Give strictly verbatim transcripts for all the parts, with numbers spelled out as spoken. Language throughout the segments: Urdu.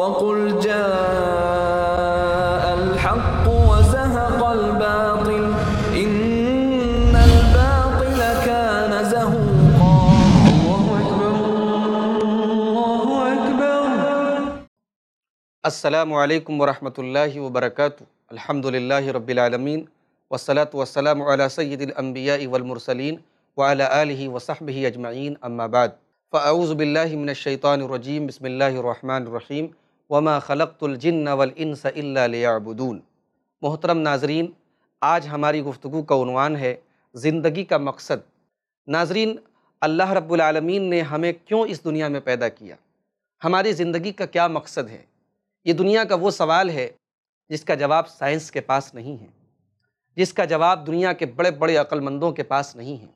وَقُلْ جَاءَ الْحَقُّ وَزَهَقَ الْبَاطِلُ إِنَّ الْبَاطِلَ كَانَ زَهُوقًا۔ اللہ اکبر، اللہ اکبر۔ السلام علیکم ورحمۃ اللہ وبرکاتہ۔ الحمدللہ رب العالمین والصلاة والسلام علی سید الانبیاء والمرسلین وعلی آلہ وصحبہ اجمعین، اما بعد، فاعوذ باللہ من الشیطان الرجیم، بسم اللہ الرحمن الرحیم، وما خلقت الجن والانس الا لیعبدون۔ محترم ناظرین، آج ہماری گفتگو کا عنوان ہے زندگی کا مقصد۔ ناظرین، اللہ رب العالمین نے ہمیں کیوں اس دنیا میں پیدا کیا؟ ہماری زندگی کا کیا مقصد ہے؟ یہ دنیا کا وہ سوال ہے جس کا جواب سائنس کے پاس نہیں ہے، جس کا جواب دنیا کے بڑے بڑے عقل مندوں کے پاس نہیں ہے،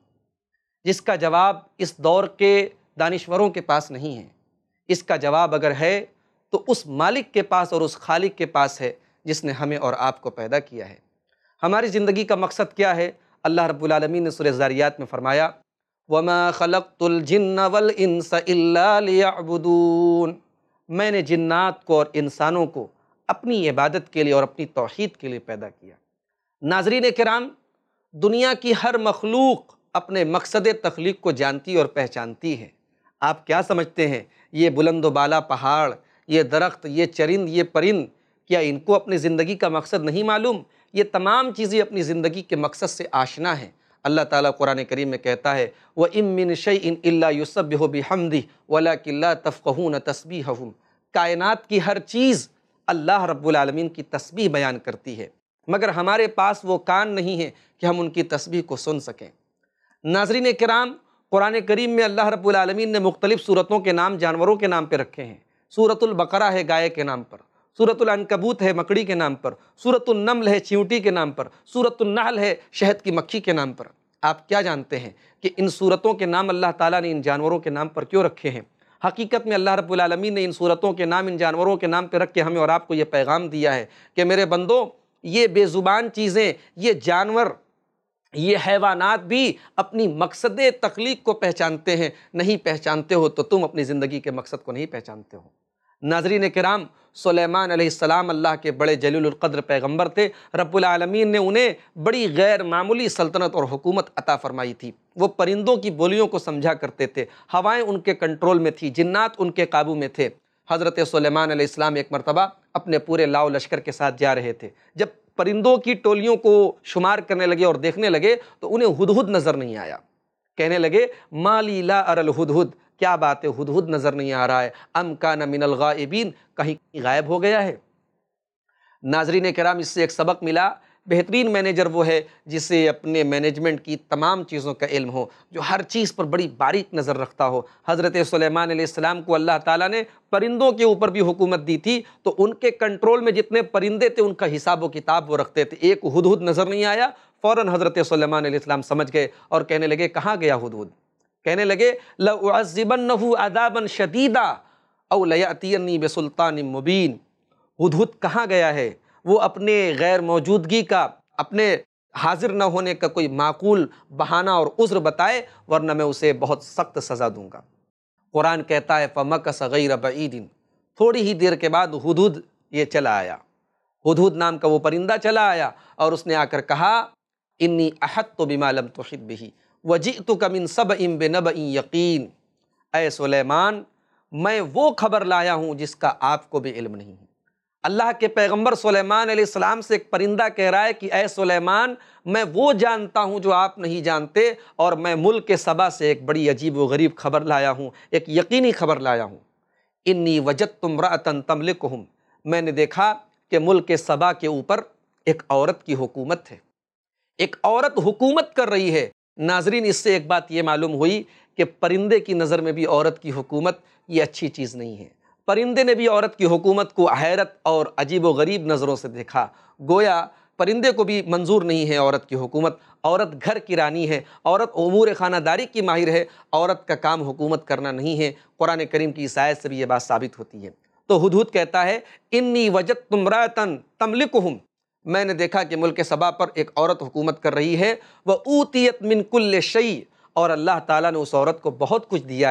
جس کا جواب اس دور کے دانشوروں کے پاس نہیں ہے۔ اس کا جواب اگر ہے تو اس مالک کے پاس اور اس خالق کے پاس ہے جس نے ہمیں اور آپ کو پیدا کیا ہے۔ ہماری زندگی کا مقصد کیا ہے؟ اللہ رب العالمین نے سورہ ذاریات میں فرمایا، وَمَا خَلَقْتُ الْجِنَّ وَالْإِنسَ إِلَّا لِيَعْبُدُونَ۔ میں نے جنات کو اور انسانوں کو اپنی عبادت کے لیے اور اپنی توحید کے لیے پیدا کیا۔ ناظرین کرام، دنیا کی ہر مخلوق اپنے مقصد تخلیق کو جانتی اور پہچانتی ہے۔ آپ کیا سمجھتے ہیں یہ بلند و بالا پہاڑ، یہ درخت، یہ چرند، یہ پرند، کیا ان کو اپنی زندگی کا مقصد نہیں معلوم؟ یہ تمام چیزیں اپنی زندگی کے مقصد سے آشنا ہیں۔ اللہ تعالیٰ قرآن کریم میں کہتا ہے، وَإِن مِّن شَيْءٍ إِلَّا يُسَبِّحُ بِحَمْدِهِ وَلَكِن لَّا تَفْقَهُونَ تَسْبِيحَهُمْ۔ کائنات کی ہر چیز اللہ رب العالمین کی تسبیح بیان کرتی ہے، مگر ہمارے پاس وہ کان نہیں ہے کہ ہم ان کی تسبیح کو سن سکیں۔ ناظرین کرام، قرآن کریم میں اللہ رب العالمین نے مختلف صورتوں کے نام جانوروں کے نام پہ رکھے ہیں۔ سورۃ البقرہ ہے گائے کے نام پر، سورۃ العنکبوت ہے مکڑی کے نام پر، سورۃ النمل ہے چیونٹی کے نام پر، سورۃ النحل ہے شہد کی مکھی کے نام پر۔ آپ کیا جانتے ہیں کہ ان صورتوں کے نام اللہ تعالیٰ نے ان جانوروں کے نام پر کیوں رکھے ہیں؟ حقیقت میں اللہ رب العالمین نے ان صورتوں کے نام ان جانوروں کے نام پہ رکھ کے ہمیں اور آپ کو یہ پیغام دیا ہے کہ میرے بندو، یہ بے زبان چیزیں، یہ جانور، یہ حیوانات بھی اپنی مقصد تخلیق کو پہچانتے ہیں۔ نہیں پہچانتے ہو تو تم اپنی زندگی کے مقصد کو نہیں پہچانتے ہو۔ ناظرین کرام، سلیمان علیہ السلام اللہ کے بڑے جلیل القدر پیغمبر تھے۔ رب العالمین نے انہیں بڑی غیر معمولی سلطنت اور حکومت عطا فرمائی تھی۔ وہ پرندوں کی بولیوں کو سمجھا کرتے تھے، ہوائیں ان کے کنٹرول میں تھی، جنات ان کے قابو میں تھے۔ حضرت سلیمان علیہ السلام ایک مرتبہ اپنے پورے لاؤ لشکر کے ساتھ جا رہے تھے۔ جب پرندوں کی ٹولیوں کو شمار کرنے لگے اور دیکھنے لگے تو انہیں ہدہد نظر نہیں آیا۔ کہنے لگے، مالی لا اری الہدہد، کیا بات ہے ہدہد نظر نہیں آ رہا ہے؟ ام کان من الغائبین، کہیں غائب ہو گیا ہے؟ ناظرین کرام، اس سے ایک سبق ملا۔ بہترین مینیجر وہ ہے جسے اپنے مینجمنٹ کی تمام چیزوں کا علم ہو، جو ہر چیز پر بڑی باریک نظر رکھتا ہو۔ حضرت سلیمان علیہ السلام کو اللہ تعالیٰ نے پرندوں کے اوپر بھی حکومت دی تھی، تو ان کے کنٹرول میں جتنے پرندے تھے ان کا حساب و کتاب وہ رکھتے تھے۔ ایک ہدہد نظر نہیں آیا، فوراً حضرت سلیمان علیہ السلام سمجھ گئے اور کہنے لگے، کہاں گیا ہدہد؟ کہنے لگے، لَأُعَذِّبَنَّهُ عَذَابًا شَدِيدًا أَوْ لَيَأْتِيَنِّي بِسُلْطَانٍ مُبِينٍ۔ ہدہد کہاں گیا ہے؟ وہ اپنے غیر موجودگی کا، اپنے حاضر نہ ہونے کا کوئی معقول بہانہ اور عذر بتائے، ورنہ میں اسے بہت سخت سزا دوں گا۔ قرآن کہتا ہے، فَمَكَثَ غَيْرَ بَعِيدٍ، تھوڑی ہی دیر کے بعد ہدہد یہ چلا آیا۔ ہدہد نام کا وہ پرندہ چلا آیا اور اس نے آ کر کہا، انی احطت بما لم تحط بہ وجئتک من سبأ بنبأ یقین۔ اے سلیمان، میں وہ خبر لایا ہوں جس کا آپ کو بھی علم نہیں ہے۔ اللہ کے پیغمبر سلیمان علیہ السلام سے ایک پرندہ کہہ رہا ہے کہ اے سلیمان، میں وہ جانتا ہوں جو آپ نہیں جانتے، اور میں ملک سبا سے ایک بڑی عجیب و غریب خبر لایا ہوں، ایک یقینی خبر لایا ہوں۔ انی وجدت امرأۃ تملکہم، میں نے دیکھا کہ ملک سبا کے اوپر ایک عورت کی حکومت ہے، ایک عورت حکومت کر رہی ہے۔ ناظرین، اس سے ایک بات یہ معلوم ہوئی کہ پرندے کی نظر میں بھی عورت کی حکومت یہ اچھی چیز نہیں ہے۔ پرندے نے بھی عورت کی حکومت کو حیرت اور عجیب و غریب نظروں سے دیکھا۔ گویا پرندے کو بھی منظور نہیں ہے عورت کی حکومت۔ عورت گھر کی رانی ہے، عورت امور خانہ داری کی ماہر ہے، عورت کا کام حکومت کرنا نہیں ہے۔ قرآن کریم کی اس آیت سے بھی یہ بات ثابت ہوتی ہے۔ تو ہدہد کہتا ہے، انی وجدت امرأۃ تملکہم، میں نے دیکھا کہ ملک سبا پر ایک عورت حکومت کر رہی ہے، وَأُوتِیَتْ مِن كُلِّ شَيْءٍ، اور اللہ تعالیٰ نے اس عورت کو بہت کچھ دیا ہے۔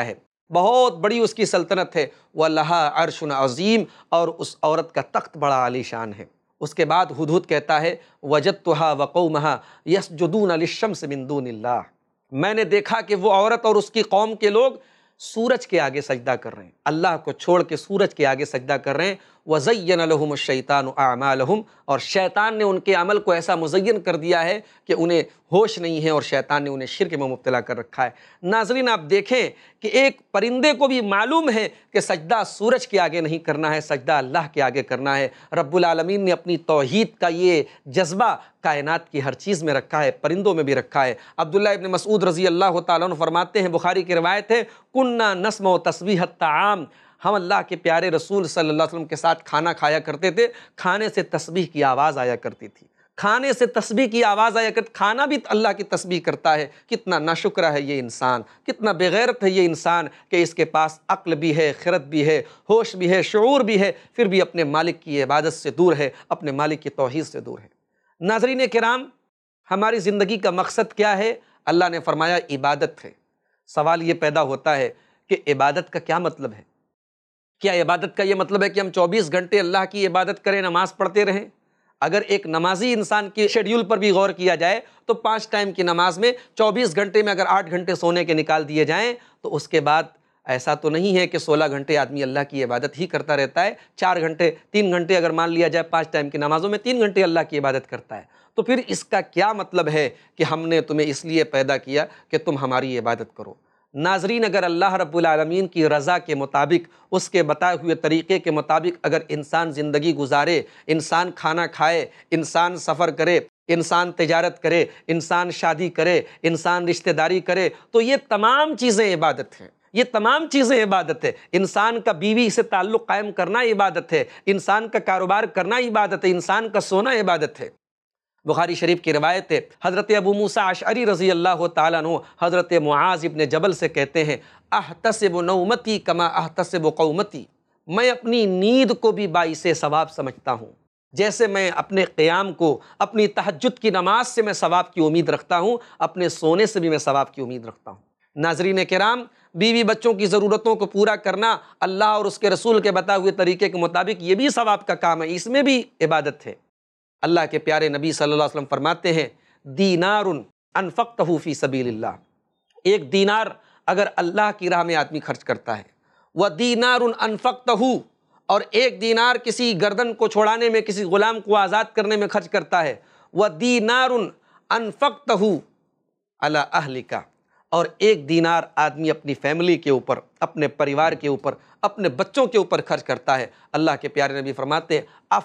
بہت بڑی اس کی سلطنت ہے، وَلَهَا عَرْشٌ عَظِيمٌ، اور اس عورت کا تخت بڑا عالی شان ہے۔ اس کے بعد ہدہد کہتا ہے وَجَدْتُهَا وَقَوْمَهَا يَسْجُدُونَ لِلشَّمْسِ مِن دُونِ اللَّهِ، میں نے دیکھا کہ وہ عورت اور اس کی قوم کے لوگ سورج کے آگے سجدہ کر رہے ہیں، اللہ کو چھوڑ کے سورج کے آگے سجدہ کر رہے ہیں۔ وَزَيَّنَ لَهُمُ الشَّيْطَانُ أَعْمَالَهُمْ، اور شیطان نے ان کے عمل کو ایسا مزین کر دیا ہے کہ انہیں ہوش نہیں ہے، اور شیطان نے انہیں شرک میں مبتلا کر رکھا ہے۔ ناظرین آپ دیکھیں کہ ایک پرندے کو بھی معلوم ہے کہ سجدہ سورج کے آگے نہیں کرنا ہے، سجدہ اللہ کے آگے کرنا ہے۔ رب العالمین نے اپنی توحید کا یہ جذبہ کائنات کی ہر چیز میں رکھا ہے، پرندوں میں بھی رکھا ہے۔ عبداللہ ابن مسعود رضی اللہ تعالیٰ عنہ فرماتے ہیں، بخاری کی روایت ہے، کُنَّا نَسْمَعُ تَسْبِیحَ الطَّعَامِ، ہم اللہ کے پیارے رسول صلی اللہ علیہ وسلم کے ساتھ کھانا کھایا کرتے تھے، کھانے سے تسبیح کی آواز آیا کرتی تھی، کھانے سے تسبیح کی آواز آیا کرتی، کھانا بھی اللہ کی تسبیح کرتا ہے۔ کتنا ناشکرہ ہے یہ انسان، کتنا بغیرت ہے یہ انسان کہ اس کے پاس عقل بھی ہے، خرد بھی ہے، ہوش بھی ہے، شعور بھی ہے، پھر بھی اپنے مالک کی عبادت سے دور ہے، اپنے مالک کی توحید سے دور ہے۔ ناظرین کرام، ہماری زندگی کا مقصد کیا ہے؟ اللہ نے فرمایا عبادت ہے۔ سوال یہ پیدا ہوتا ہے کہ عبادت کا کیا مطلب ہے؟ کیا عبادت کا یہ مطلب ہے کہ ہم چوبیس گھنٹے اللہ کی عبادت کریں، نماز پڑھتے رہیں؟ اگر ایک نمازی انسان کی شیڈیول پر بھی غور کیا جائے تو پانچ ٹائم کی نماز میں چوبیس گھنٹے میں اگر آٹھ گھنٹے سونے کے نکال دیے جائیں تو اس کے بعد ایسا تو نہیں ہے کہ سولہ گھنٹے آدمی اللہ کی عبادت ہی کرتا رہتا ہے، چار گھنٹے تین گھنٹے اگر مان لیا جائے پانچ ٹائم کی نمازوں میں تین گھنٹے اللہ کی عبادت کرتا ہے، تو پھر اس کا کیا مطلب ہے کہ ہم نے تمہیں اس لیے پیدا کیا کہ تم ہماری عبادت کرو؟ ناظرین، اگر اللہ رب العالمین کی رضا کے مطابق، اس کے بتائے ہوئے طریقے کے مطابق اگر انسان زندگی گزارے، انسان کھانا کھائے، انسان سفر کرے، انسان تجارت کرے، انسان شادی کرے، انسان رشتہ داری کرے، تو یہ تمام چیزیں عبادت ہیں، یہ تمام چیزیں عبادت ہے۔ انسان کا بیوی سے تعلق قائم کرنا عبادت ہے، انسان کا کاروبار کرنا عبادت ہے، انسان کا سونا عبادت ہے۔ بخاری شریف کی روایت ہے، حضرت ابو موسیٰ اشعری رضی اللہ تعالیٰ عنہ حضرت معاذ ابن جبل سے کہتے ہیں، احتسب نومتی کما احتسب قومتی، میں اپنی نیند کو بھی باعث ثواب سمجھتا ہوں، جیسے میں اپنے قیام کو، اپنی تہجد کی نماز سے میں ثواب کی امید رکھتا ہوں، اپنے سونے سے بھی میں ثواب کی امید رکھتا ہوں۔ ناظرین کرام، بیوی بچوں کی ضرورتوں کو پورا کرنا اللہ اور اس کے رسول کے بتائے ہوئے طریقے کے مطابق یہ بھی ثواب کا کام ہے، اس میں بھی عبادت ہے۔ اللہ کے پیارے نبی صلی اللہ علیہ وسلم فرماتے ہیں، دینار انفقتہ فی سبیل اللہ، ایک دینار اگر اللہ کی راہ میں آدمی خرچ کرتا ہے، وَدِینَارٌ أَنفَقْتَهُ، اور ایک دینار کسی گردن کو چھوڑانے میں، کسی غلام کو آزاد کرنے میں خرچ کرتا ہے، وَدِینَارٌ أَنفَقْتَهُ عَلَىٰ أَهْلِكَ، اور ایک دینار آدمی اپنی فیملی کے اوپر، اپنے پریوار کے اوپر، اپنے بچوں کے اوپر خرچ کرتا ہے، اللہ کے پیارے نبی فرماتے ہیں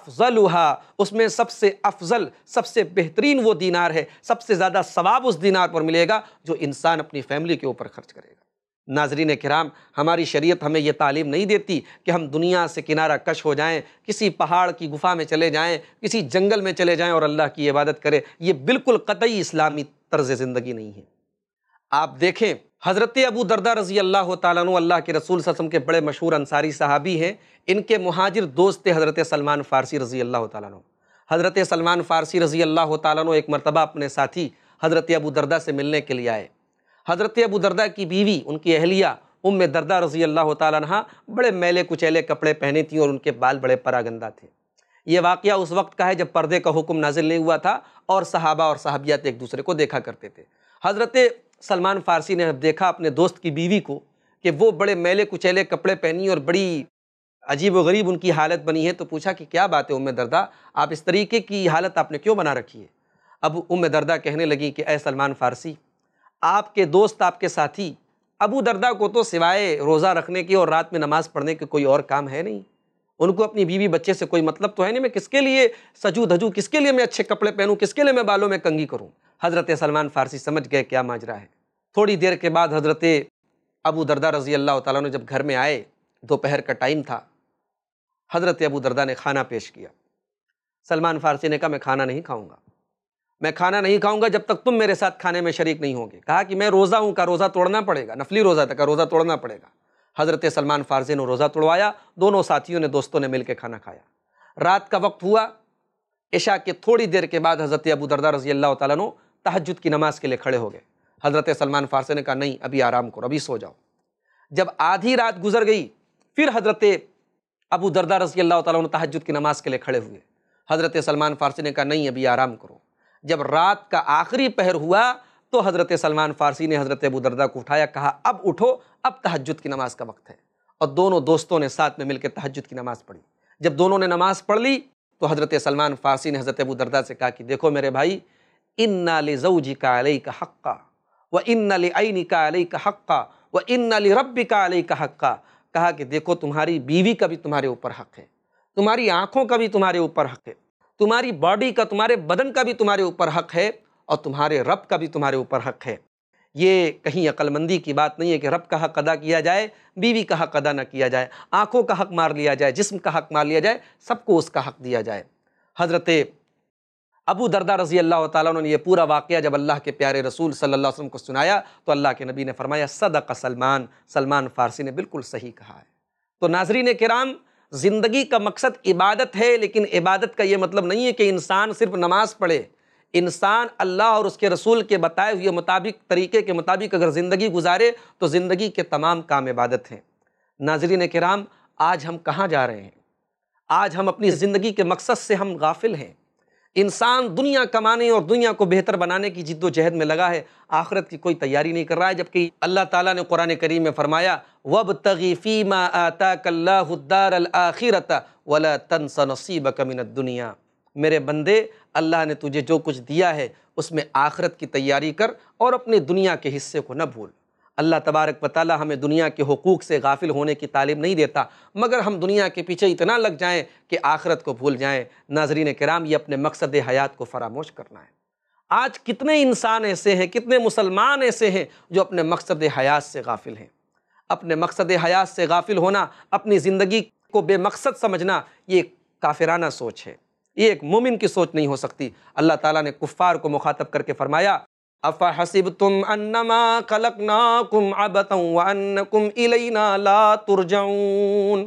افضلها، اس میں سب سے افضل، سب سے بہترین وہ دینار ہے، سب سے زیادہ ثواب اس دینار پر ملے گا جو انسان اپنی فیملی کے اوپر خرچ کرے گا۔ ناظرین کرام، ہماری شریعت ہمیں یہ تعلیم نہیں دیتی کہ ہم دنیا سے کنارہ کش ہو جائیں، کسی پہاڑ کی گفا میں چلے جائیں، کسی جنگل میں چلے جائیں اور اللہ کی عبادت کریں، یہ بالکل قطعی اسلامی طرز زندگی نہیں ہے۔ آپ دیکھیں، حضرت ابو درداء رضی اللہ تعالیٰ عنہ اللہ کے رسول صلی اللہ علیہ وسلم کے بڑے مشہور انصاری صحابی ہیں، ان کے مہاجر دوست تھے حضرت سلمان فارسی رضی اللہ تعالیٰ عنہ۔ حضرت سلمان فارسی رضی اللہ تعالیٰ عنہ ایک مرتبہ اپنے ساتھی حضرت ابو درداء سے ملنے کے لیے آئے۔ حضرت ابو درداء کی بیوی، ان کی اہلیہ ام درداء رضی اللہ تعالیٰ عنہ، بڑے میلے کچیلے کپڑے پہنے تھیں اور ان کے بال بڑے پراگندہ تھے۔ یہ واقعہ اس وقت کا ہے جب پردے کا حکم نازل نہیں ہوا تھا اور صحابہ اور صحابیات ایک دوسرے کو دیکھا کرتے تھے۔ حضرت سلمان فارسی نے دیکھا اپنے دوست کی بیوی کو کہ وہ بڑے میلے کچیلے کپڑے پہنی اور بڑی عجیب و غریب ان کی حالت بنی ہے، تو پوچھا کہ کیا بات ہے ام درداء، آپ اس طریقے کی حالت آپ نے کیوں بنا رکھی ہے؟ اب ام درداء کہنے لگی کہ اے سلمان فارسی، آپ کے دوست، آپ کے ساتھی ابو درداء کو تو سوائے روزہ رکھنے کی اور رات میں نماز پڑھنے کے کوئی اور کام ہے نہیں، ان کو اپنی بیوی بچے سے کوئی مطلب تو ہے نہیں، میں کس کے لیے سجو دھجو، کس کے لیے میں اچھے کپڑے پہنوں، کس کے لیے میں بالوں میں کنگھی کروں؟ حضرت سلمان فارسی سمجھ گئے کیا ماجرا ہے۔ تھوڑی دیر کے بعد حضرت ابو درداء رضی اللہ تعالیٰ عنہ جب گھر میں آئے، دوپہر کا ٹائم تھا، حضرت ابو درداء نے کھانا پیش کیا۔ سلمان فارسی نے کہا میں کھانا نہیں کھاؤں گا، میں کھانا نہیں کھاؤں گا جب تک تم میرے ساتھ کھانے میں شریک نہیں ہوگے۔ کہا کہ میں روزہ ہوں، کا روزہ توڑنا پڑے گا، نفلی روزہ تھا، کا روزہ توڑنا پڑے گا۔ حضرت سلمان فارسی نے روزہ توڑوایا، دونوں ساتھیوں نے، دوستوں نے مل کے کھانا کھایا۔ رات کا وقت ہوا، عشاء کے تھوڑی دیر کے بعد حضرت ابو درداء رضی اللہ تعالیٰ عنہ تہجد کی نماز کے لیے کھڑے ہو گئے۔ حضرت سلمان فارسی نے کہا نہیں، ابھی آرام کرو، ابھی سو جاؤ۔ جب آدھی رات گزر گئی پھر حضرت ابو درداء رضی اللہ تعالیٰ عنہ تہجد کی نماز کے لیے کھڑے ہوئے۔ حضرت سلمان فارسی نے کہا نہیں ابھی آرام کرو۔ جب رات کا آخری پہر ہوا تو حضرت سلمان فارسی نے حضرت ابو درداء کو اٹھایا، کہا اب اٹھو، اب تہجد کی نماز کا وقت ہے، اور دونوں دوستوں نے ساتھ میں مل کے تہجد کی نماز پڑھی۔ جب دونوں نے نماز پڑھ لی تو حضرت سلمان فارسی نے حضرت ابو درداء سے کہا کہ دیکھو میرے بھائی، اِنَّ لِزَوْجِكَ عَلَيْكَ حَقًّا وَإِنَّ لِعَيْنِكَ عَلَيْكَ حَقًّا وَإِنَّ لِرَبِّكَ عَلَيْكَ حَقًّا، کہا کہ دیکھو تمہاری بیوی کا بھی تمہارے اوپر حق ہے، تمہاری آنکھوں کا بھی تمہارے اوپر حق ہے، تمہاری باڈی کا، تمہارے بدن کا بھی تمہارے اوپر حق ہے، اور تمہارے رب کا بھی تمہارے اوپر حق ہے۔ یہ کہیں عقل مندی کی بات نہیں ہے کہ رب کا حق ادا کیا جائے، بیوی کا حق ادا نہ کیا جائے، آنکھوں کا حق مار لیا جائے، جسم کا حق مار لیا جائے، سب کو اس کا حق دیا جائے۔ حضرت ابو درداء رضی اللہ تعالیٰ عنہ نے یہ پورا واقعہ جب اللہ کے پیارے رسول صلی اللہ علیہ وسلم کو سنایا تو اللہ کے نبی نے فرمایا صدق سلمان، سلمان فارسی نے بالکل صحیح کہا ہے۔ تو ناظرین کرام، زندگی کا مقصد عبادت ہے، لیکن عبادت کا یہ مطلب نہیں ہے کہ انسان صرف نماز پڑھے۔ انسان اللہ اور اس کے رسول کے بتائے ہوئے مطابق، طریقے کے مطابق اگر زندگی گزارے تو زندگی کے تمام کام عبادت ہیں۔ ناظرین کرام، آج ہم کہاں جا رہے ہیں؟ آج ہم اپنی زندگی کے مقصد سے ہم غافل ہیں۔ انسان دنیا کمانے اور دنیا کو بہتر بنانے کی جد و جہد میں لگا ہے، آخرت کی کوئی تیاری نہیں کر رہا ہے، جبکہ اللہ تعالیٰ نے قرآن کریم میں فرمایا وَابْتَغِ فِي مَا آتَاكَ اللَّهُ الدَّارَ الْآخِرَةَ وَلَا تَنْسَ نَصِيبَكَ مِنَ الدُّنْيَا، میرے بندے اللہ نے تجھے جو کچھ دیا ہے اس میں آخرت کی تیاری کر اور اپنے دنیا کے حصے کو نہ بھول۔ اللہ تبارک و تعالیٰ ہمیں دنیا کے حقوق سے غافل ہونے کی تعلیم نہیں دیتا، مگر ہم دنیا کے پیچھے اتنا لگ جائیں کہ آخرت کو بھول جائیں۔ ناظرین کرام، یہ اپنے مقصد حیات کو فراموش کرنا ہے۔ آج کتنے انسان ایسے ہیں، کتنے مسلمان ایسے ہیں جو اپنے مقصد حیات سے غافل ہیں۔ اپنے مقصد حیات سے غافل ہونا، اپنی زندگی کو بے مقصد سمجھنا، یہ ایک کافرانہ سوچ ہے، یہ ایک مومن کی سوچ نہیں ہو سکتی۔ اللہ تعالیٰ نے کفار کو مخاطب کر کے فرمایا افحسبتم انما خلقناکم عبثا وانکم الینا لا ترجعون،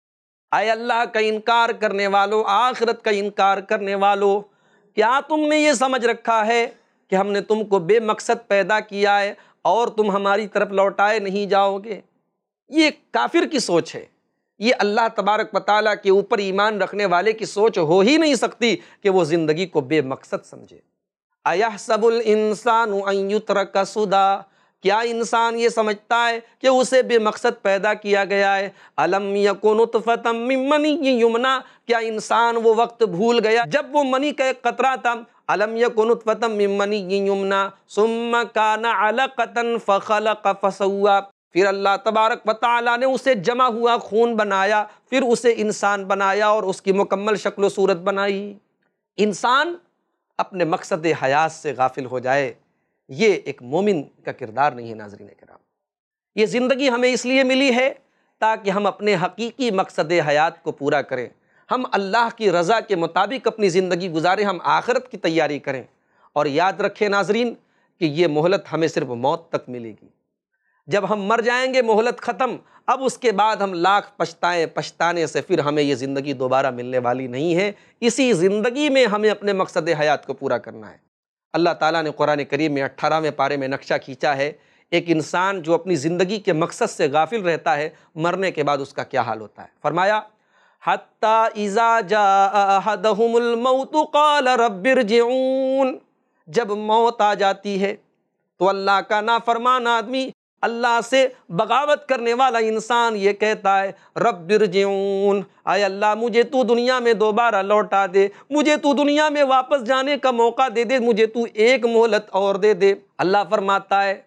اے اللہ کا انکار کرنے والو، آخرت کا انکار کرنے والو، کیا تم نے یہ سمجھ رکھا ہے کہ ہم نے تم کو بے مقصد پیدا کیا ہے اور تم ہماری طرف لوٹائے نہیں جاؤ گے؟ یہ کافر کی سوچ ہے، یہ اللہ تبارک و تعالیٰ کے اوپر ایمان رکھنے والے کی سوچ ہو ہی نہیں سکتی کہ وہ زندگی کو بے مقصد سمجھے۔ اَيَحْسَبُ الْإِنسَانُ أَن يُتْرَكَ سُدًى، کیا انسان یہ سمجھتا ہے کہ اسے بے مقصد پیدا کیا گیا ہے؟ أَلَمْ يَكُ نُطْفَةً مِّن مَّنِيٍّ يُمْنَىٰ، کیا انسان وہ وقت بھول گیا جب وہ منی کا ایک قطرہ تھا؟ أَلَمْ يَكُ نُطْفَةً مِّن مَّنِيٍّ يُمْنَىٰ ثُمَّ كَانَ عَلَقَةً فَخَلَقَ فَسَوَّىٰ، پھر اللہ تبارک و تعالیٰ نے اسے جمع ہوا خون بنایا، پھر اسے انسان بنایا اور اس کی مکمل شکل و صورت بنائی۔ انسان اپنے مقصد حیات سے غافل ہو جائے، یہ ایک مومن کا کردار نہیں ہے۔ ناظرین کرام، یہ زندگی ہمیں اس لیے ملی ہے تاکہ ہم اپنے حقیقی مقصد حیات کو پورا کریں، ہم اللہ کی رضا کے مطابق اپنی زندگی گزاریں، ہم آخرت کی تیاری کریں۔ اور یاد رکھیں ناظرین کہ یہ مہلت ہمیں صرف موت تک ملے گی۔ جب ہم مر جائیں گے مہلت ختم، اب اس کے بعد ہم لاکھ پچھتائیں، پچھتانے سے پھر ہمیں یہ زندگی دوبارہ ملنے والی نہیں ہے۔ اسی زندگی میں ہمیں اپنے مقصد حیات کو پورا کرنا ہے۔ اللہ تعالیٰ نے قرآن کریم میں اٹھارہویں پارے میں نقشہ کھینچا ہے، ایک انسان جو اپنی زندگی کے مقصد سے غافل رہتا ہے، مرنے کے بعد اس کا کیا حال ہوتا ہے۔ فرمایا حَتَّى إِذَا جَاءَ أَحَدَهُمُ الْمَوْتُ قَالَ رَبِّ ارْجِعُونِ، جب موت آ جاتی ہے تو اللہ کا نافرمان آدمی، اللہ سے بغاوت کرنے والا انسان یہ کہتا ہے رب ارجعون، اے اللہ مجھے تو دنیا میں دوبارہ لوٹا دے، مجھے تو دنیا میں واپس جانے کا موقع دے دے، مجھے تو ایک مہلت اور دے دے۔ اللہ فرماتا ہے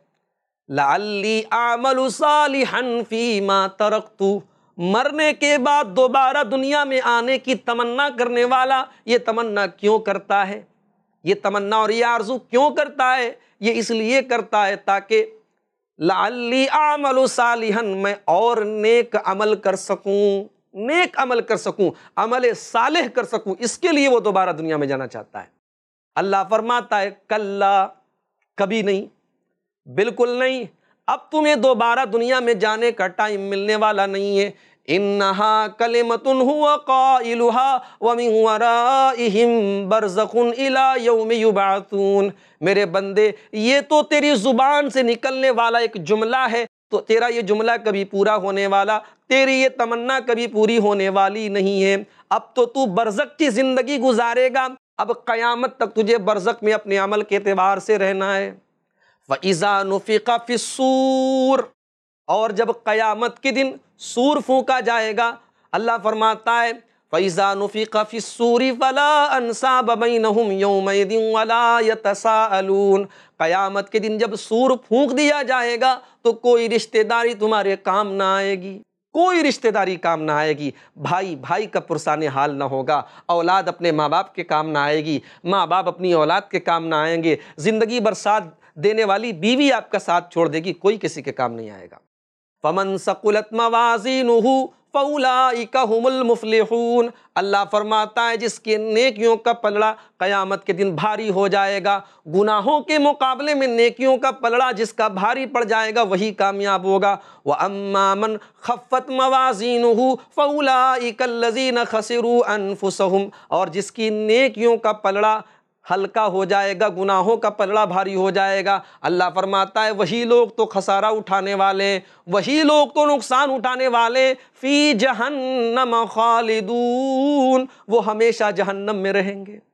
لعلی اعمل صالحا فیما ترکت، مرنے کے بعد دوبارہ دنیا میں آنے کی تمنا کرنے والا یہ تمنا کیوں کرتا ہے؟ یہ تمنا اور یہ آرزو کیوں کرتا ہے؟ یہ اس لیے کرتا ہے تاکہ لعلی اعمل صالحا، میں اور نیک عمل کر سکوں، نیک عمل کر سکوں، عمل صالح کر سکوں، اس کے لیے وہ دوبارہ دنیا میں جانا چاہتا ہے۔ اللہ فرماتا ہے کلا، کبھی نہیں، بالکل نہیں، اب تمہیں دوبارہ دنیا میں جانے کا ٹائم ملنے والا نہیں ہے۔ انہا کلمۃ هو قائلها ومن ورائہم برزخ الی یوم یبعثون، میرے بندے یہ تو تیری زبان سے نکلنے والا ایک جملہ ہے، تو تیرا یہ جملہ کبھی پورا ہونے والا، تیری یہ تمنا کبھی پوری ہونے والی نہیں ہے۔ اب تو تو برزخ کی زندگی گزارے گا، اب قیامت تک تجھے برزخ میں اپنے عمل کے اعتبار سے رہنا ہے۔ وَإِذَا نُفِخَ فِي الصُّورِ، اور جب قیامت کے دن سور پھونکا جائے گا، اللہ فرماتا ہے فَإِذَا نُفِخَ فِي الصُّورِ فَلَا أَنْسَابَ بَيْنَهُمْ يَوْمَئِذٍ وَلَا يَتَسَاءَلُونَ، قیامت کے دن جب سور پھونک دیا جائے گا تو کوئی رشتہ داری تمہارے کام نہ آئے گی، کوئی رشتہ داری کام نہ آئے گی۔ بھائی بھائی کا پرسان حال نہ ہوگا، اولاد اپنے ماں باپ کے کام نہ آئے گی، ماں باپ اپنی اولاد کے کام نہ آئیں گے، زندگی بھر ساتھ دینے والی بیوی آپ کا ساتھ چھوڑ دے گی، کوئی کسی کے کام نہیں آئے گا۔ فَمَن ثَقُلَتْ مَوَازِينُهُ فَأُولَٰئِكَ هُمُ الْمُفْلِحُونَ، اللہ فرماتا ہے جس کے نیکیوں کا پلڑا قیامت کے دن بھاری ہو جائے گا، گناہوں کے مقابلے میں نیکیوں کا پلڑا جس کا بھاری پڑ جائے گا وہی کامیاب ہوگا۔ وَأَمَّا مَنْ خَفَّتْ مَوَازِينُهُ فَأُولَٰئِكَ الَّذِينَ خَسِرُوا أَنفُسَهُمْ، اور جس کی نیکیوں کا پلڑا ہلکا ہو جائے گا، گناہوں کا پلڑا بھاری ہو جائے گا، اللہ فرماتا ہے وہی لوگ تو خسارہ اٹھانے والے، وہی لوگ تو نقصان اٹھانے والے، فی جہنم خالدون، وہ ہمیشہ جہنم میں رہیں گے۔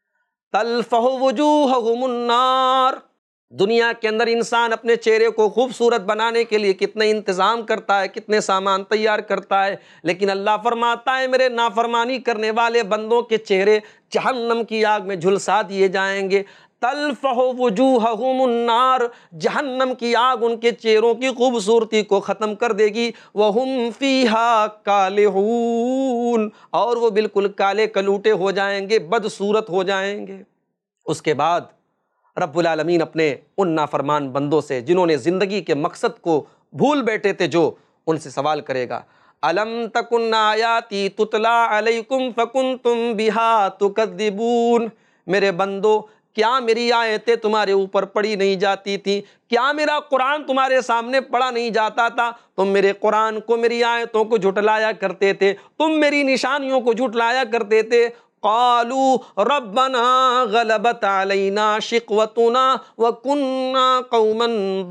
تلفح وجوہہم النار، دنیا کے اندر انسان اپنے چہرے کو خوبصورت بنانے کے لیے کتنے انتظام کرتا ہے، کتنے سامان تیار کرتا ہے، لیکن اللہ فرماتا ہے میرے نافرمانی کرنے والے بندوں کے چہرے جہنم کی آگ میں جھلسا دیے جائیں گے۔ تلفح وجوہہم النار، جہنم کی آگ ان کے چہروں کی خوبصورتی کو ختم کر دے گی۔ وہم فیہا کالحون، اور وہ بالکل کالے کلوٹے ہو جائیں گے، بدصورت ہو جائیں گے۔ اس کے بعد رب العالمین اپنے ان نافرمان بندوں سے جنہوں نے زندگی کے مقصد کو بھول بیٹھے تھے، جو ان سے سوال کرے گا الم تکن آیاتی تتلا علیکم فکنتم بہا تکذبون، میرے بندو کیا میری آیتیں تمہارے اوپر پڑھی نہیں جاتی تھیں؟ کیا میرا قرآن تمہارے سامنے پڑھا نہیں جاتا تھا؟ تم میرے قرآن کو، میری آیتوں کو جھٹلایا کرتے تھے، تم میری نشانیوں کو جھٹلایا کرتے تھے۔ قالوا ربنا غلبت علینا شقوتنا وکنا قوما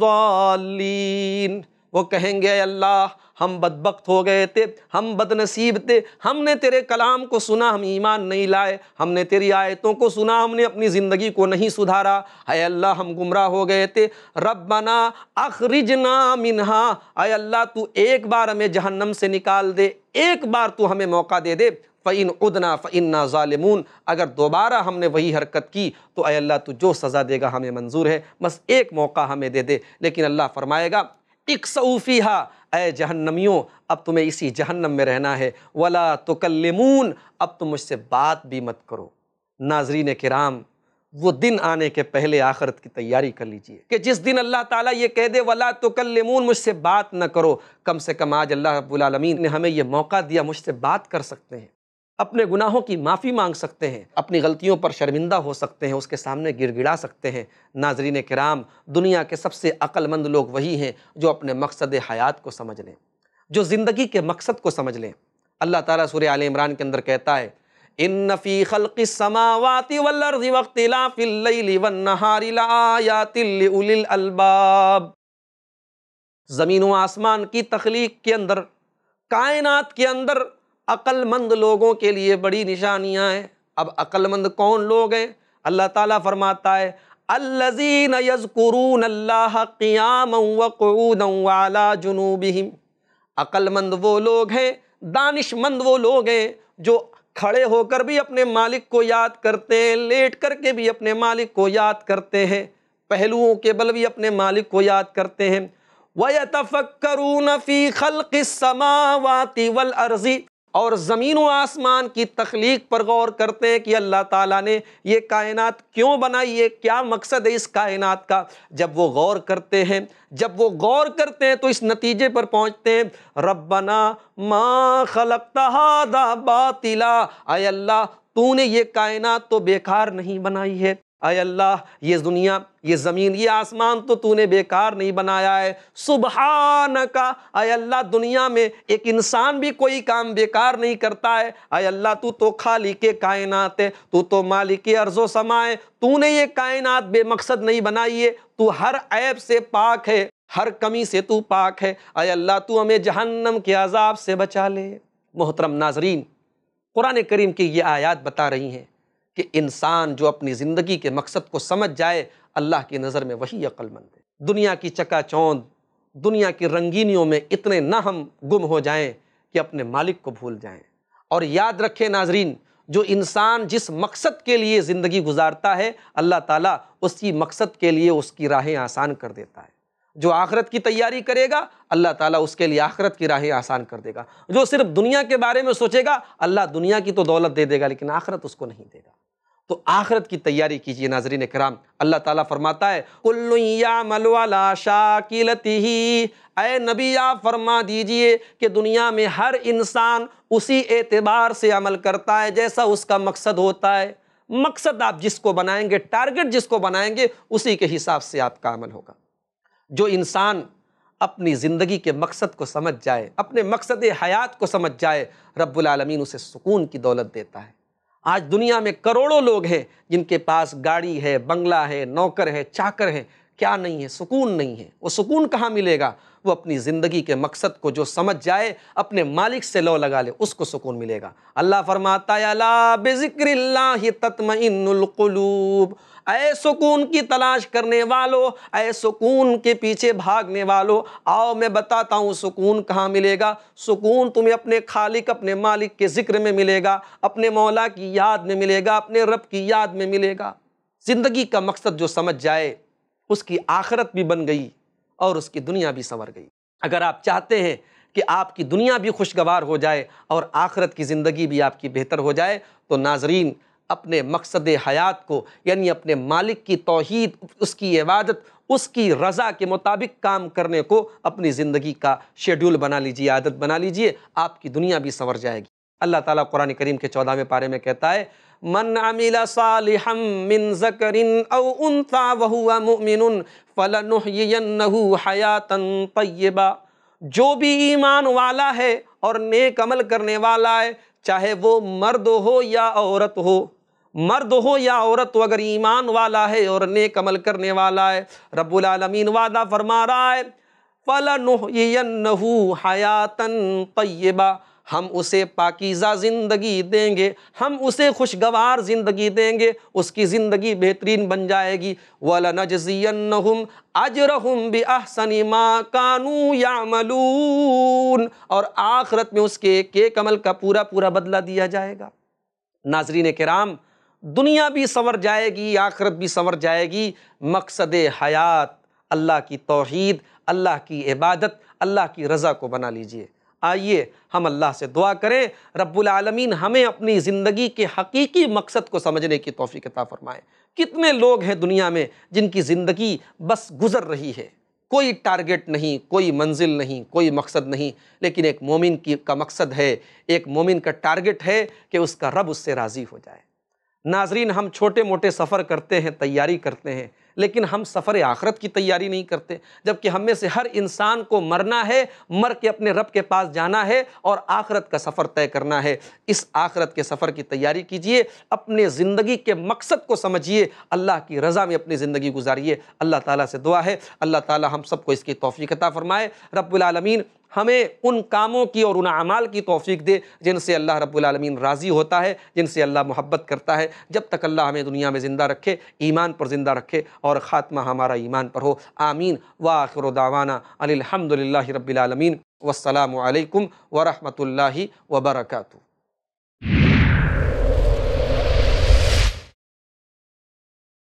ضالین، وہ کہیں گے اے اللہ ہم بدبخت ہو گئے تھے، ہم بد نصیب تھے، ہم نے تیرے کلام کو سنا، ہم ایمان نہیں لائے، ہم نے تیری آیتوں کو سنا، ہم نے اپنی زندگی کو نہیں سدھارا، اے اللہ ہم گمراہ ہو گئے تھے۔ ربنا اخرجنا منہا، اے اللہ تو ایک بار ہمیں جہنم سے نکال دے، ایک بار تو ہمیں موقع دے دے۔ فَإِنْ عُدْنَا فَإِنَّا ظَالِمُونَ، اگر دوبارہ ہم نے وہی حرکت کی تو اے اللہ تو جو سزا دے گا ہمیں منظور ہے، بس ایک موقع ہمیں دے دے۔ لیکن اللہ فرمائے گا اکسؤ فیہا، اے جہنمیوں اب تمہیں اسی جہنم میں رہنا ہے، وَلَا تُكَلِّمُونَ، اب تم مجھ سے بات بھی مت کرو۔ ناظرین کرام، وہ دن آنے کے پہلے آخرت کی تیاری کر لیجئے کہ جس دن اللہ تعالیٰ یہ کہہ دے وَلَا تُكَلِّمُونَ، مجھ سے بات نہ کرو، کم سے کم آج اللہ رب العالمین نے ہمیں یہ موقع دیا، مجھ سے بات کر سکتے ہیں، اپنے گناہوں کی معافی مانگ سکتے ہیں، اپنی غلطیوں پر شرمندہ ہو سکتے ہیں، اس کے سامنے گڑ گڑا سکتے ہیں۔ ناظرین کرام، دنیا کے سب سے عقل مند لوگ وہی ہیں جو اپنے مقصد حیات کو سمجھ لیں، جو زندگی کے مقصد کو سمجھ لیں۔ اللہ تعالیٰ سورہ آل عمران کے اندر کہتا ہے ان فی خلق السماوات والارض واختلاف اللیل والنہار لآیات لأولی الالباب، زمین و آسمان کی تخلیق کے اندر، کائنات کے اندر عقل مند لوگوں کے لیے بڑی نشانیاں ہیں۔ اب عقل مند کون لوگ ہیں؟ اللہ تعالیٰ فرماتا ہے الذین یذکرون اللہ قیاما وقعودا وعلی جنوبہم، عقل مند وہ لوگ ہیں، دانش مند وہ لوگ ہیں جو کھڑے ہو کر بھی اپنے مالک کو یاد کرتے ہیں، لیٹ کر کے بھی اپنے مالک کو یاد کرتے ہیں، پہلوؤں کے بل بھی اپنے مالک کو یاد کرتے ہیں۔ وَيَتَفَكَّرُونَ فِي خَلْقِ السَّمَاوَاتِ وَالْأَرْضِ، اور زمین و آسمان کی تخلیق پر غور کرتے ہیں کہ اللہ تعالیٰ نے یہ کائنات کیوں بنائی ہے، کیا مقصد ہے اس کائنات کا۔ جب وہ غور کرتے ہیں جب وہ غور کرتے ہیں تو اس نتیجے پر پہنچتے ہیں ربنا ما خلقت ھذا باطلا، اے اللہ تو نے یہ کائنات تو بیکار نہیں بنائی ہے، اے اللہ یہ دنیا، یہ زمین، یہ آسمان تو تو نے بیکار نہیں بنایا ہے۔ سبحانکا، اے اللہ دنیا میں ایک انسان بھی کوئی کام بیکار نہیں کرتا ہے، اے اللہ تو تو خالق کائنات ہے، تو تو مالک ارض و سماء ہے، تو نے یہ کائنات بے مقصد نہیں بنائی ہے، تو ہر عیب سے پاک ہے، ہر کمی سے تو پاک ہے، اے اللہ تو ہمیں جہنم کے عذاب سے بچا لے۔ محترم ناظرین، قرآن کریم کی یہ آیات بتا رہی ہیں کہ انسان جو اپنی زندگی کے مقصد کو سمجھ جائے، اللہ کی نظر میں وہی عقل مند ہے۔ دنیا کی چکا چوند، دنیا کی رنگینیوں میں اتنے نہ ہم گم ہو جائیں کہ اپنے مالک کو بھول جائیں۔ اور یاد رکھیں ناظرین، جو انسان جس مقصد کے لیے زندگی گزارتا ہے، اللہ تعالیٰ اسی مقصد کے لیے اس کی راہیں آسان کر دیتا ہے۔ جو آخرت کی تیاری کرے گا، اللہ تعالیٰ اس کے لیے آخرت کی راہیں آسان کر دے گا۔ جو صرف دنیا کے بارے میں سوچے گا، اللہ دنیا کی تو دولت دے دے گا لیکن آخرت اس کو نہیں دے گا۔ تو آخرت کی تیاری کیجئے ناظرین کرام۔ اللہ تعالیٰ فرماتا ہے کُلٌّ یعمل علی شاکلتہ، اے نبی آپ فرما دیجئے کہ دنیا میں ہر انسان اسی اعتبار سے عمل کرتا ہے جیسا اس کا مقصد ہوتا ہے۔ مقصد آپ جس کو بنائیں گے، ٹارگٹ جس کو بنائیں گے، اسی کے حساب سے آپ کا عمل ہوگا۔ جو انسان اپنی زندگی کے مقصد کو سمجھ جائے، اپنے مقصد حیات کو سمجھ جائے، رب العالمین اسے سکون کی دولت دیتا ہے۔ آج دنیا میں کروڑوں لوگ ہیں جن کے پاس گاڑی ہے، بنگلہ ہے، نوکر ہے، چاکر ہے، کیا نہیں ہے؟ سکون نہیں ہے۔ وہ سکون کہاں ملے گا؟ وہ اپنی زندگی کے مقصد کو جو سمجھ جائے، اپنے مالک سے لو لگا لے، اس کو سکون ملے گا۔ اللہ فرماتا ہے الا بذکر اللہ تطمئن القلوب، اے سکون کی تلاش کرنے والو، اے سکون کے پیچھے بھاگنے والو، آؤ میں بتاتا ہوں سکون کہاں ملے گا۔ سکون تمہیں اپنے خالق، اپنے مالک کے ذکر میں ملے گا، اپنے مولا کی یاد میں ملے گا، اپنے رب کی یاد میں ملے گا۔ زندگی کا مقصد جو سمجھ جائے، اس کی آخرت بھی بن گئی اور اس کی دنیا بھی سنور گئی۔ اگر آپ چاہتے ہیں کہ آپ کی دنیا بھی خوشگوار ہو جائے اور آخرت کی زندگی بھی آپ کی بہتر ہو جائے، تو ناظرین اپنے مقصد حیات کو، یعنی اپنے مالک کی توحید، اس کی عبادت، اس کی رضا کے مطابق کام کرنے کو اپنی زندگی کا شیڈول بنا لیجئے، عادت بنا لیجئے، آپ کی دنیا بھی سنور جائے گی۔ اللہ تعالیٰ قرآن کریم کے چودہویں پارے میں کہتا ہے من عمل صالحا من ذکر او انثی وہو مؤمن فلنحیینہ حیاتا طیبہ، جو بھی ایمان والا ہے اور نیک عمل کرنے والا ہے، چاہے وہ مرد ہو یا عورت ہو، مرد ہو یا عورت ہو، اگر ایمان والا ہے اور نیک عمل کرنے والا ہے، رب العالمین وعدہ فرما رہا ہے فَلَنُحْيِيَنَّهُ حَيَاتًا طَيِّبَةً، ہم اسے پاکیزہ زندگی دیں گے، ہم اسے خوشگوار زندگی دیں گے، اس کی زندگی بہترین بن جائے گی۔ وَلَنَجْزِيَنَّهُمْ أَجْرَهُمْ بِأَحْسَنِ مَا كَانُوا يَعْمَلُونَ، اور آخرت میں اس کے ایک ایک عمل کا پورا پورا بدلہ دیا جائے گا۔ ناظرین کرام، دنیا بھی سنور جائے گی، آخرت بھی سنور جائے گی۔ مقصد حیات اللہ کی توحید، اللہ کی عبادت، اللہ کی رضا کو بنا لیجئے۔ آئیے ہم اللہ سے دعا کریں رب العالمین ہمیں اپنی زندگی کے حقیقی مقصد کو سمجھنے کی توفیق عطا فرمائے۔ کتنے لوگ ہیں دنیا میں جن کی زندگی بس گزر رہی ہے، کوئی ٹارگٹ نہیں، کوئی منزل نہیں، کوئی مقصد نہیں، لیکن ایک مومن کی کا مقصد ہے، ایک مومن کا ٹارگٹ ہے کہ اس کا رب اس سے راضی ہو جائے۔ ناظرین، ہم چھوٹے موٹے سفر کرتے ہیں، تیاری کرتے ہیں، لیکن ہم سفر آخرت کی تیاری نہیں کرتے، جبکہ ہم میں سے ہر انسان کو مرنا ہے، مر کے اپنے رب کے پاس جانا ہے اور آخرت کا سفر طے کرنا ہے۔ اس آخرت کے سفر کی تیاری کیجئے، اپنے زندگی کے مقصد کو سمجھیے، اللہ کی رضا میں اپنی زندگی گزاریے۔ اللہ تعالیٰ سے دعا ہے اللہ تعالیٰ ہم سب کو اس کی توفیق عطا فرمائے۔ رب العالمین ہمیں ان کاموں کی اور ان اعمال کی توفیق دے جن سے اللہ رب العالمین راضی ہوتا ہے، جن سے اللہ محبت کرتا ہے۔ جب تک اللہ ہمیں دنیا میں زندہ رکھے، ایمان پر زندہ رکھے اور خاتمہ ہمارا ایمان پر ہو، آمین۔ وآخر دعوانا ان الحمد للہ رب العالمین، والسلام علیکم ورحمۃ اللہ وبرکاتہ۔